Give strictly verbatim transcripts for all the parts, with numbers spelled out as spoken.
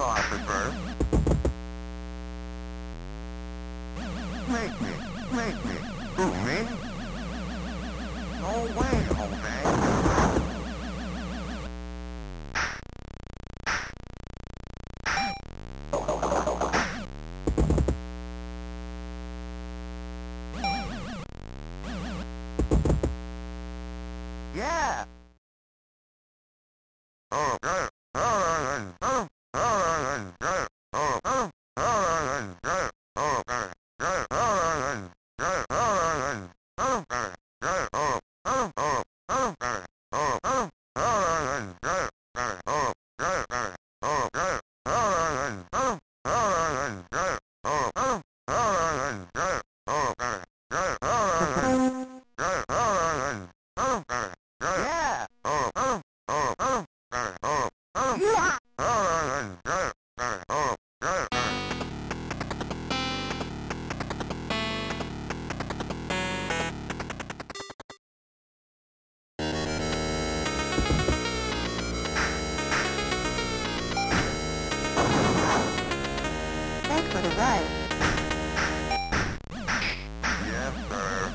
officer. Make me, make me. Who, me? No way, Jose. Yeah. Thanks for the ride. Yes, sir.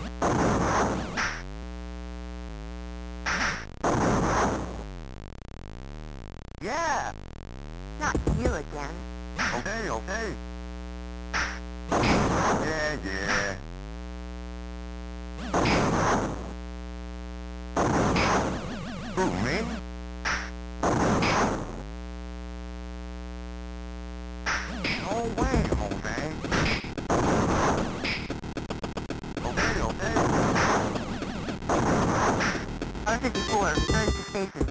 Yeah. Not you again. Okay, okay. Yeah, yeah. Who, me? No way, Jose. Okay, okay. R fifty-four, return to station.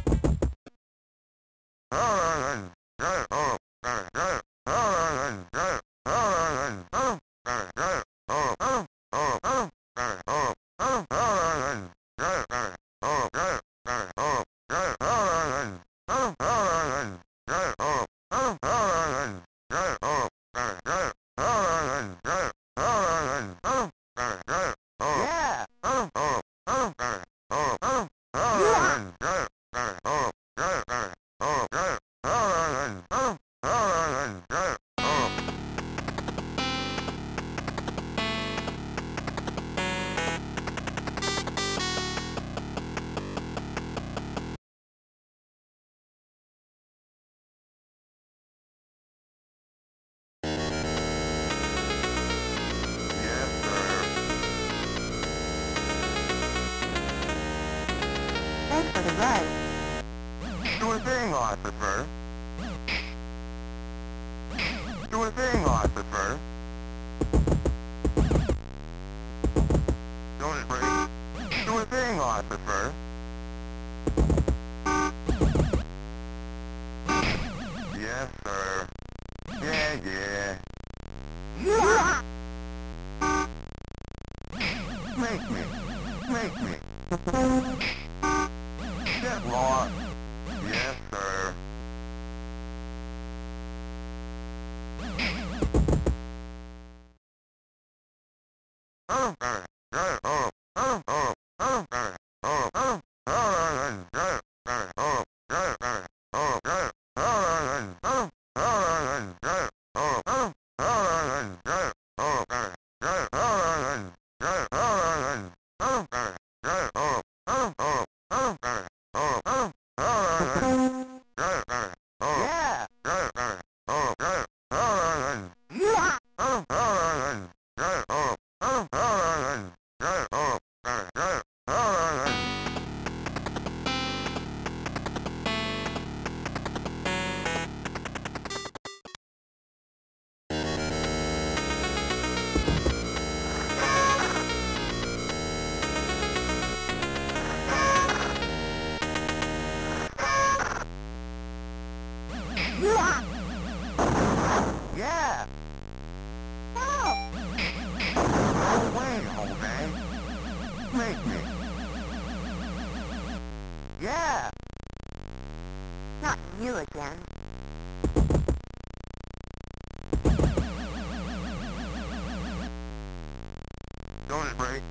Thanks for the ride. Sure thing, officer. Sure thing, officer. Don't it break? Sure thing, officer. Yes, sir. Yeah, yeah. Make me. Make me. Get lost. Yes, sir. Yeah! Oh! No way, Jose! Make me! Yeah! Not you again. Don't it break?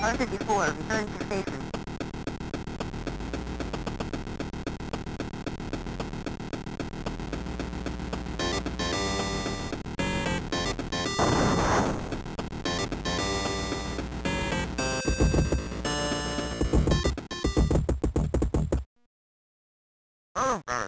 R fifty-four, return to station. Perfect.